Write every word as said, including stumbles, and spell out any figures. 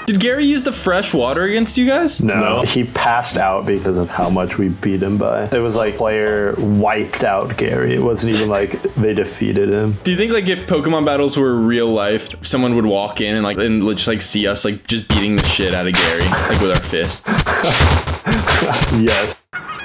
Did Gary use the fresh water against you guys? No, No. he passed out because of how much we beat him by. It was like player wiped out Gary. It wasn't even like they defeated him. Do you think like if Pokemon battles were real life, someone would walk in and like and just like see us like just beating the shit out of Gary like with our fists? Yes.